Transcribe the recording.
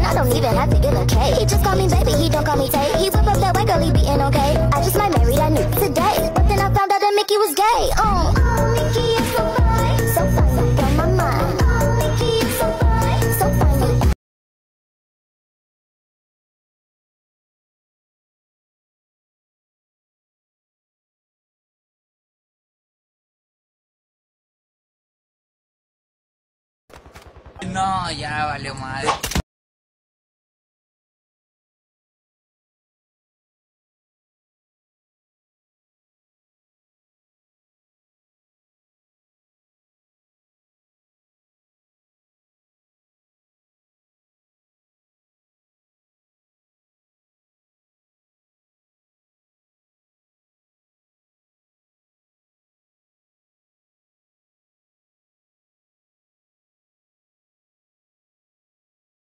I don't even have to give a K. He just call me baby, he don't call me Tay. He whip up that white girl, he beating okay. I just might marry that new today. But then I found out that Mickey was gay. Mickey is so fine, so fine, blow my mind. Mickey is so fine, so fine. No, ya valió madre.